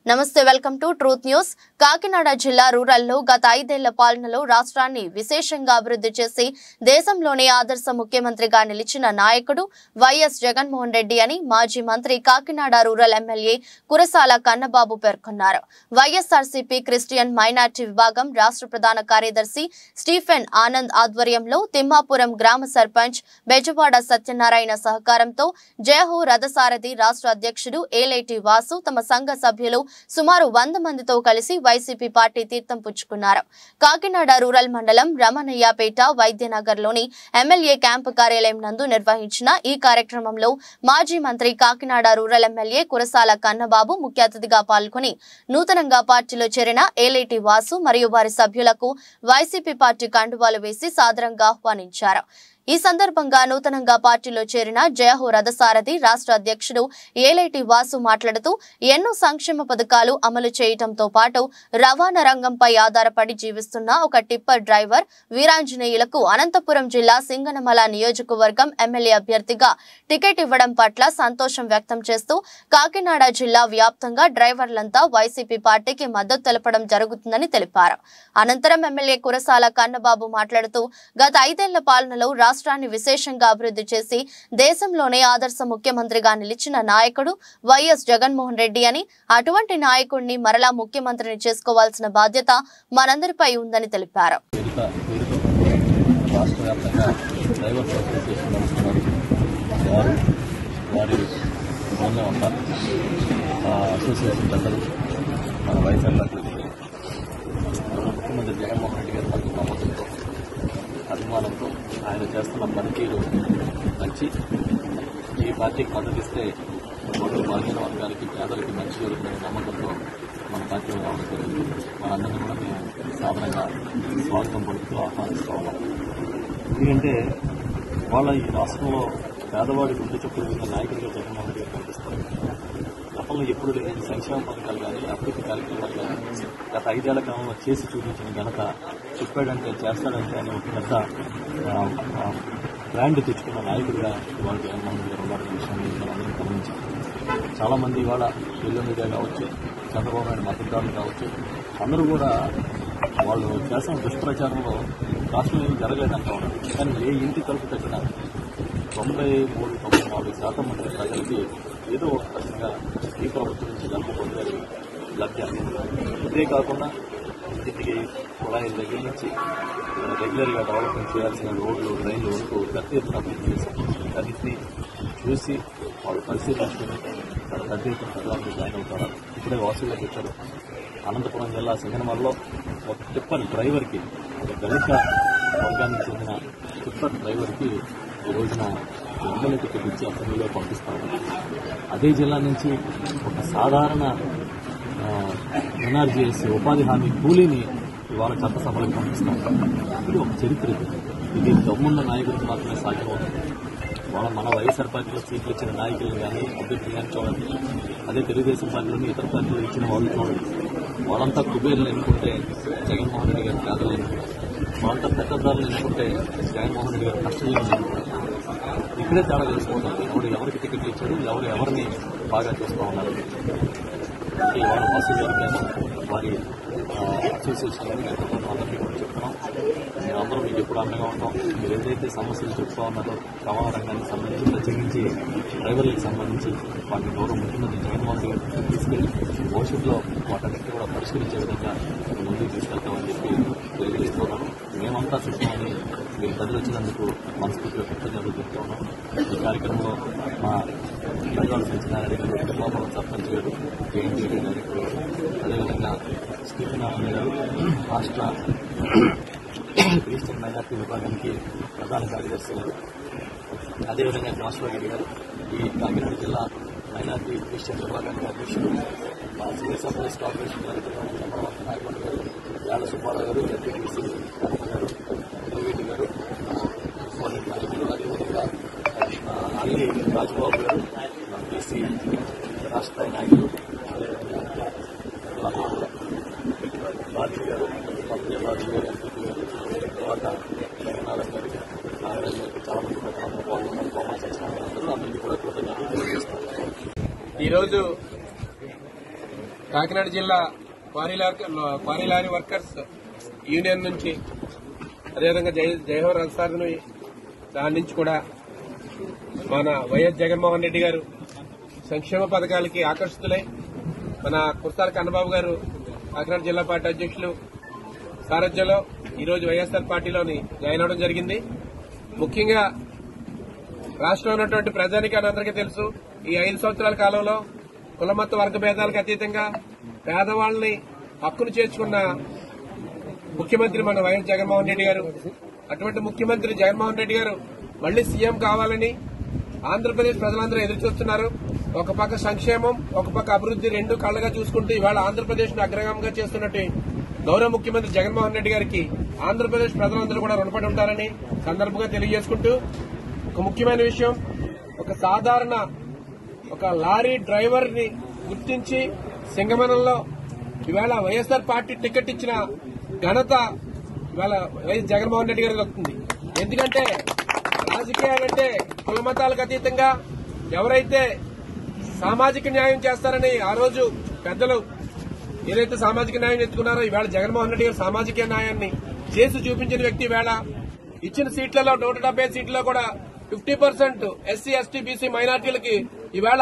నమస్తే welcome to truth news. Kakinada జిల్లా రూరల్లో గత 5 ఏళ్ల పాలనలో రాష్ట్రాన్ని విశేషంగా అభివృద్ధి చేసి దేశంలోనే ఆదర్శ ముఖ్యమంత్రిగా నిలిచిన నాయకుడు వైఎస్ జగన్మోహన్ రెడ్డి అని మాజీ మంత్రి కాకినాడ రూరల్ ఎమ్మెల్యే కురసాల కన్నబాబు పేర్కొన్నారు. వైఎస్ఆర్సీపీ క్రిస్టియన్ మైనార్టీ విభాగం రాష్ట్ర ప్రధాన కార్యదర్శి స్టీఫెన్ ఆనంద్ ఆధ్వర్యంలో తిమ్మాపురం గ్రామ సర్పంచ్ బెజవాడ సత్యనారాయణ సహకారంతో జయహో రథసారథి రాష్ట్ర అధ్యక్షుడు ఏలేటి వాసు తమ సంఘ సభ్యులు సుమారు 100 మందితో కలిసి వైసీపీ పార్టీ తీర్థం పుచ్చుకున్నారు. కాకినాడ రూరల్ మండలం రమణయ్యపేట వైద్యనగర్లోని ఎమ్మెల్యే క్యాంపు కార్యాలయం నందు నిర్వహించిన ఈ కార్యక్రమంలో మాజీ మంత్రి కాకినాడ రూరల్ ఎమ్మెల్యే కురసాల కన్నబాబు ముఖ్య అతిథిగా పాల్గొని నూతనంగా పార్టీలో చేరిన ఏలేటి వాసు మరియు వారి సభ్యులకు వైసీపీ పార్టీ కండువాలు వేసి సాదరంగా ఆహ్వానించారు. ఈ సందర్భంగా నూతనంగా పార్టీలో చేరిన జయహో రథసారథి రాష్ట్ర అధ్యక్షుడు ఏలేటి వాసు మాట్లాడుతూ ఎన్నో సంక్షేమ పథకాలు అమలు చేయడంతో పాటు రవాణా రంగంపై ఆధారపడి జీవిస్తున్న ఒక టిప్పర్ డ్రైవర్ వీరాంజనేయులకు అనంతపురం జిల్లా సింగనమల నియోజకవర్గం ఎమ్మెల్యే అభ్యర్థిగా టికెట్ ఇవ్వడం పట్ల సంతోషం వ్యక్తం చేస్తూ కాకినాడ జిల్లా వ్యాప్తంగా డ్రైవర్లంతా వైసీపీ పార్టీకి మద్దతు తెలపడం జరుగుతుందని తెలిపారు. అనంతరం ఎమ్మెల్యే కురసాల కన్నబాబు మాట్లాడుతూ గత 5 ఏళ్ల పాలనలో రాష్ట్రాన్ని విశేషంగా అభివృద్ధి చేసి దేశంలోనే ఆదర్శ ముఖ్యమంత్రిగా నిలిచిన నాయకుడు వైఎస్ జగన్మోహన్ రెడ్డి అని, అటువంటి నాయకుడిని మరలా ముఖ్యమంత్రిని చేసుకోవాల్సిన బాధ్యత మనందరిపై ఉందని తెలిపారు. ముఖ్యమంత్రి జగన్మోహన్ రెడ్డి గారి పట్ల నమ్మకంతో అభిమానంతో ఆయన చేస్తున్న పనితీరు మంచి ఈ పార్టీకి మద్దతిస్తే బలహీన వర్గాలకి పేదలకి మంచి జరుగుతున్న నమ్మకంతో మన పార్టీలో రావడం జరిగింది. మనందరినీ కూడా మేము సాధారణంగా స్వాగతం పలుకుతూ ఆహ్వానిస్తున్నాం. ఎందుకంటే వాళ్ళ ఈ రాష్ట్రంలో పేదవాడి గుండె చొప్పులు విన్న నాయకుడిగా జగన్మోహన్ రెడ్డి గారు కనిపిస్తారు. గతంలో ఎప్పుడు లేని సంక్షేమ పథకాలు కానీ అభివృద్ధి కార్యక్రమాలు కానీ గత 5 ఏళ్ల కాలంలో చేసి చూపించిన ఘనత, చెప్పాడంటే చేస్తాడంటే అని ఒక పెద్ద బ్రాండ్ తెచ్చుకున్న నాయకుడిగా ఇవాళ జగన్మోహన్ రెడ్డి గారు ఉన్నారనే విషయాన్ని మనందరం గమనించాం. చాలామంది ఇవాళ ఎల్లో మీడియా కావచ్చు, చంద్రబాబు నాయుడు మద్దతుదారులు కావచ్చు, అందరూ కూడా వాళ్ళు చేసిన దుష్ప్రచారంలో రాష్ట్రం ఏమి జరగలేదంటా ఉన్నారు. కానీ ఏ ఇంటి తలుపు తగ్గినా 93-94% మంది ప్రజలకి ఏదో ఒక ప్రశ్నగా ఈ ప్రభుత్వం నుంచి లబ్ధి పొందేది లబ్ధి అందింది. ఇదే కాకుండా ఇంటికి కుళాయిల దగ్గర నుంచి రెగ్యులర్గా డెవలప్మెంట్ చేయాల్సిన రోడ్లు, రైళ్లు వరకు పెద్ద ఎత్తున అభివృద్ధి చేశారు. అన్నింటినీ చూసి వాళ్ళు పరిశీలించుకుని చాలా పెద్ద ఎత్తున ప్రజలకు జాయిన్ అవుతారు. ఇప్పుడే వాసుల్లో పెట్టారు. అనంతపురం జిల్లా సింగనమలలో ఒక టిప్పర్ డ్రైవర్కి, ఒక దళిత వర్గానికి చెందిన టిప్పర్ డ్రైవర్కి ఈ రోజున ఎమ్మెల్యే టికెట్ ఇచ్చి అసెంబ్లీలో పంపిస్తారు. అదే జిల్లా నుంచి ఒక సాధారణ ఎన్ఆర్జీఎస్ ఉపాధి హామీ కూలీని ఇవాళ చట్టసభలకు పంపిస్తారు. ఇది ఒక చరిత్ర. ఇది దమ్మున్న నాయకుడికి మాత్రమే సాధ్యమవుతుంది. వాళ్ళ మన వైఎస్ఆర్ పార్టీలో సీట్లు ఇచ్చిన నాయకులు కానీ అభ్యర్థులు కానీ చూడండి, అదే తెలుగుదేశం పార్టీలోని ఇతర పార్టీలు ఇచ్చిన వాళ్ళు చూడండి. వాళ్ళంతా కుబేర్లు ఎన్నుకుంటే జగన్మోహన్ రెడ్డి గారు పేదలు ఎన్నుకుంటారు. వాళ్ళంతా పెద్దదారులు ఎన్నుకుంటే జగన్మోహన్ రెడ్డి గారు కష్టజీవులు ఎన్నుకుంటారు. ఇక్కడే తేడా తెలిసిపోతుంది ఎవరికి టికెట్లు ఇచ్చారు, ఎవరిని బాగా చూస్తూ ఉన్నారు. ఇవాళ బస్సు జరిగాను వారి అసోసియేషన్ అందరికీ కూడా చెప్తున్నాం. మేమందరం మీకు ఎప్పుడు అండగా ఉంటాం. మీరు ఏదైతే సమస్యలు చెప్తా ఉన్నారో రవాణా రంగానికి సంబంధించి, ప్రత్యేకించి డ్రైవర్లకు సంబంధించి వాటిని గౌరవ ముఖ్యమంత్రి జగన్మోహన్ రెడ్డి గారు తీసుకెళ్లి భవిష్యత్తులో వాటన్నింటినీ కూడా పరిష్కరించే విధంగా ముందుకు తీసుకెళ్తామని చెప్పి తెలియజేస్తున్నాను. మేమంతా సిద్ధమని మీరు ప్రజలు వచ్చినందుకు మనస్ఫూర్తిగా కృతజ్ఞతలు చెప్తా ఉన్నాం. ఈ కార్యక్రమంలో మా బెజవాడ సత్యనారాయణ గారు, తిమ్మాపురం సర్పంచ్ గారు, జేఎన్టీటీ డైరెక్టర్ గారు, అదేవిధంగా స్టీఫెన్ ఆనంద్ గారు రాష్ట్ర క్రిస్టియన్ మైనార్టీ విభాగానికి ప్రధాన కార్యదర్శి గారు, అదేవిధంగా జాషువా రెడ్డి గారు ఈ కాకినాడ జిల్లా మైనార్టీ క్రిస్టియన్ విభాగానికి అధ్యక్షుడు, మా సివిల్ సప్లైస్ కార్పొరేషన్ చంద్రబాబు నాయకుడు గారు, యాళ్ళ సుబ్బారావు గారు, ఎంపీటీసీ గారు, రెడ్డి గారు, నాయకులు, అదేవిధంగా అల్లి రాజబాబు గారు, బీసీ రాష్ట్ర నాయకులు, బాజీ గారు, బాజీ గారు, ఎంపీ గారు, తర్వాత నారాయణ గారికి, నాగరాజు గారికి చాలా మంది అందరూ అందరికీ కూడా కృతజ్ఞతలు తెలియజేస్తారు. ఈరోజు కాకినాడ జిల్లా క్వారీ లారీ వర్కర్స్ యూనియన్ నుంచి, అదేవిధంగా జయహోర్ రథసారథి దాని నుంచి కూడా మన వైఎస్ జగన్మోహన్ రెడ్డి గారు సంక్షేమ పథకాలకి ఆకర్షితులై మన కుర్సాల కన్నబాబు గారు కాకినాడ జిల్లా పార్టీ అధ్యక్షులు సారథ్యంలో ఈరోజు వైఎస్ఆర్ పార్టీలోని జాయిన్ అవడం జరిగింది. ముఖ్యంగా రాష్ట్రంలో ఉన్నటువంటి ప్రజానికాన్ని అందరికీ తెలుసు, ఈ 5 సంవత్సరాల కాలంలో కులమత వర్గ భేదాలకు అతీతంగా పేదవాళ్లని హక్కును చేర్చుకున్న ముఖ్యమంత్రి మన వైఎస్ జగన్మోహన్ రెడ్డి గారు. అటువంటి ముఖ్యమంత్రి జగన్మోహన్ రెడ్డి గారు మళ్లీ సీఎం కావాలని ఆంధ్రప్రదేశ్ ప్రజలందరూ ఎదురుచూస్తున్నారు. ఒక పక్క సంక్షేమం, ఒక పక్క అభివృద్ది రెండు కళ్లగా చూసుకుంటూ ఇవాళ ఆంధ్రప్రదేశ్ ను అగ్రగామిగా చేస్తున్నట్టు గౌరవ ముఖ్యమంత్రి జగన్మోహన్ రెడ్డి గారికి ఆంధ్రప్రదేశ్ ప్రజలందరూ కూడా రుణపడి ఉంటారని సందర్భంగా తెలియజేసుకుంటూ, ఒక ముఖ్యమైన విషయం, ఒక సాధారణ లారీ డ్రైవర్ ని గుర్తించి సింగమనంలో ఇవాళ వైఎస్ఆర్ పార్టీ టికెట్ ఇచ్చిన ఘనత ఇవాళ వైఎస్ జగన్మోహన్ రెడ్డి గారికి వస్తుంది. ఎందుకంటే రాజకీయాలంటే కులమతాలకు అతీతంగా ఎవరైతే సామాజిక న్యాయం చేస్తారని ఆ రోజు పెద్దలు ఏదైతే సామాజిక న్యాయం ఎత్తుకున్నారో, ఇవాళ జగన్మోహన్ రెడ్డి గారు సామాజిక న్యాయాన్ని చేసి చూపించిన వ్యక్తి. ఇవాళ ఇచ్చిన సీట్లలో 170 సీట్లలో కూడా 50% ఎస్సీ, ఎస్టీ, బీసీ మైనార్టీలకి ఇవాళ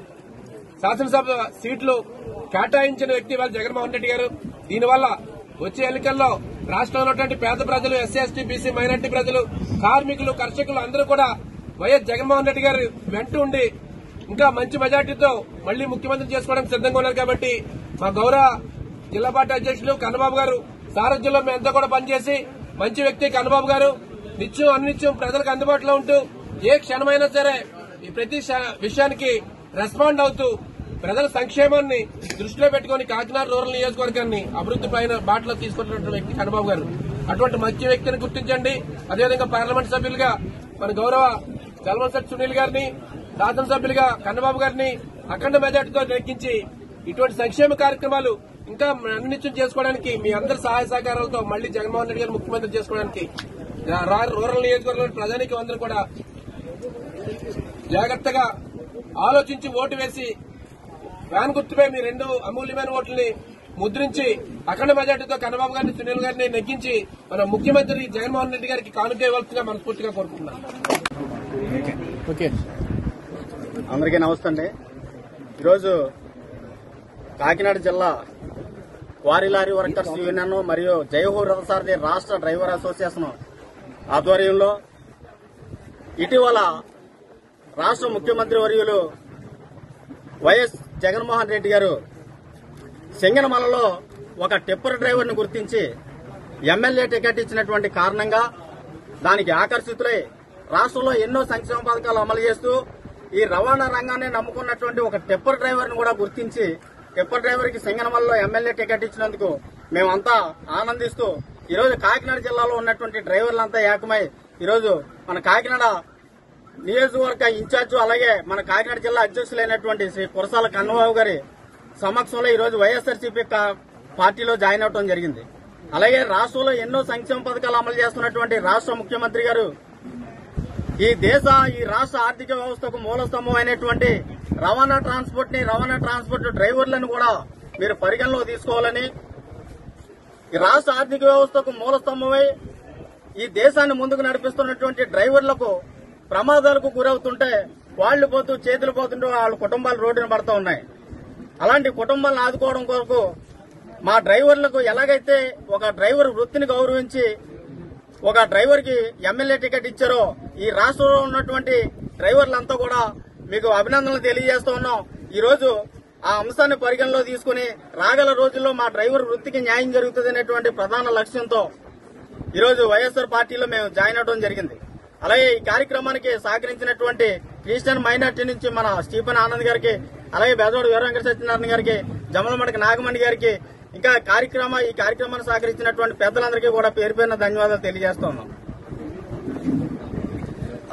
శాసనసభ సీట్లు కేటాయించిన వ్యక్తి ఇవాళ జగన్మోహన్ రెడ్డి గారు. దీనివల్ల వచ్చే ఎన్నికల్లో రాష్ట్రంలో ఉన్నటువంటి పేద ప్రజలు, ఎస్సీ, ఎస్టీ, బీసీ మైనార్టీ ప్రజలు, కార్మికులు, కర్షకులు అందరూ కూడా వైఎస్ జగన్మోహన్ రెడ్డి గారు వెంట ఉండి ఇంకా మంచి మెజార్టీతో మళ్లీ ముఖ్యమంత్రి చేసుకోవడానికి సిద్దంగా ఉన్నారు. కాబట్టి మా గౌరవ జిల్లా పార్టీ అధ్యక్షులు కన్నబాబు గారు సారథ్యంలో మేమంతా కూడా పనిచేసి, మంచి వ్యక్తి కన్నబాబు గారు నిత్యం అన్నిత్యం ప్రజలకు అందుబాటులో ఉంటూ ఏ క్షణమైనా సరే ఈ ప్రతి విషయానికి రెస్పాండ్ అవుతూ ప్రజల సంక్షేమాన్ని దృష్టిలో పెట్టుకుని కాకినాడ రూరల్ నియోజకవర్గాన్ని అభివృద్ది పైన బాటలో తీసుకుంటున్న వ్యక్తి కన్నబాబు గారు. అటువంటి మంచి వ్యక్తిని గుర్తించండి. అదేవిధంగా పార్లమెంట్ సభ్యులుగా మన గౌరవ జలమంశెట్టి సునీల్ గారిని, శాసనసభ్యులుగా కన్నబాబు గారిని అఖండ మెజార్టీతో నెగ్గించి ఇటువంటి సంక్షేమ కార్యక్రమాలు ఇంకా అన్నిత్యం చేసుకోవడానికి మీ అందరి సహాయ సహకారాలతో మళ్లీ జగన్మోహన్ రెడ్డి గారు ముఖ్యమంత్రి చేసుకోవడానికి రూరల్ నియోజకవర్గంలో ప్రజానికి అందరూ కూడా జాగ్రత్తగా ఆలోచించి ఓటు వేసి ఫ్యాన్ గుర్తుపై మీ 2 అమూల్యమైన ఓట్లని ముద్రించి అఖండ మెజార్టీతో కన్నబాబు గారిని, సునీల్ గారిని నెగ్గించి మన ముఖ్యమంత్రి జగన్మోహన్ రెడ్డి గారికి కానుక ఇవ్వాల్సిందిగా మనస్ఫూర్తిగా కోరుకుంటున్నాను. అందరికీ నమస్తే అండి. ఈరోజు కాకినాడ జిల్లా క్వారీ లారీ వర్కర్స్ యూనియన్ మరియు జయహోర్ రథసారథి రాష్ట్ర డ్రైవర్ అసోసియేషన్ ఆధ్వర్యంలో ఇటీవల రాష్ట్ర ముఖ్యమంత్రి వర్యులు వైఎస్ జగన్మోహన్ రెడ్డి గారు సింగనమలలో ఒక టిప్పర్ డ్రైవర్ ను గుర్తించి ఎమ్మెల్యే టికెట్ ఇచ్చినటువంటి కారణంగా దానికి ఆకర్షితులై రాష్ట్రంలో ఎన్నో సంక్షేమ పథకాలు అమలు చేస్తూ ఈ రవాణా రంగాన్ని నమ్ముకున్నటువంటి ఒక టిప్పర్ డ్రైవర్ ను కూడా గుర్తించి టిప్పర్ డ్రైవర్ కి సింగనమలలో ఎమ్మెల్యే టికెట్ ఇచ్చినందుకు మేమంతా ఆనందిస్తూ ఈరోజు కాకినాడ జిల్లాలో ఉన్నటువంటి డ్రైవర్లంతా ఏకమై ఈరోజు మన కాకినాడ నియోజకవర్గ ఇన్ఛార్జ్ అలాగే మన కాకినాడ జిల్లా అధ్యక్షులైనటువంటి శ్రీ కురసాల కన్నబాబు గారి సమక్షంలో ఈరోజు వైఎస్ఆర్సీపీ పార్టీలో జాయిన్ అవడం జరిగింది. అలాగే రాష్ట్రంలో ఎన్నో సంక్షేమ పథకాలు అమలు చేస్తున్నటువంటి రాష్ట్ర ముఖ్యమంత్రి గారు ఈ రాష్ట్ర ఆర్థిక వ్యవస్థకు మూల స్తంభం అయినటువంటి రవాణా ట్రాన్స్పోర్ట్ డ్రైవర్లను కూడా మీరు పరిగణలో తీసుకోవాలని, ఈ రాష్ట్ర ఆర్థిక వ్యవస్థకు మూల స్తంభమై ఈ దేశాన్ని ముందుకు నడిపిస్తున్నటువంటి డ్రైవర్లకు ప్రమాదాలకు గురవుతుంటే వాళ్లు పోతూ చేతులు పోతుంటే వాళ్ళ కుటుంబాలు రోడ్డున పడుతూ ఉన్నాయి. అలాంటి కుటుంబాలను ఆదుకోవడం కొరకు మా డ్రైవర్లకు ఎలాగైతే ఒక డ్రైవర్ వృత్తిని గౌరవించి ఒక డ్రైవర్ కి ఎమ్మెల్యే టికెట్ ఇచ్చారో ఈ రాష్ట్రంలో ఉన్నటువంటి డ్రైవర్లంతా కూడా మీకు అభినందనలు తెలియజేస్తూ ఉన్నాం. ఈ రోజు ఆ అంశాన్ని పరిగణలో తీసుకుని రాగల రోజుల్లో మా డ్రైవర్ వృత్తికి న్యాయం జరుగుతుందనేటువంటి ప్రధాన లక్ష్యంతో ఈరోజు వైఎస్ఆర్ పార్టీలో మేము జాయిన్ అవడం జరిగింది. అలాగే ఈ కార్యక్రమానికి సహకరించినటువంటి క్రిస్టియన్ మైనార్టీ నుంచి మన స్టీఫెన్ ఆనంద్ గారికి, అలాగే బెజవాడ వీరవెంకట సత్యనారాయణ గారికి, జమలమడక నాగమణి గారికి, ఇంకా ఈ కార్యక్రమాన్ని సహకరించినటువంటి పెద్దలందరికీ కూడా పేరు పేరున ధన్యవాదాలు తెలియజేస్తున్నాం.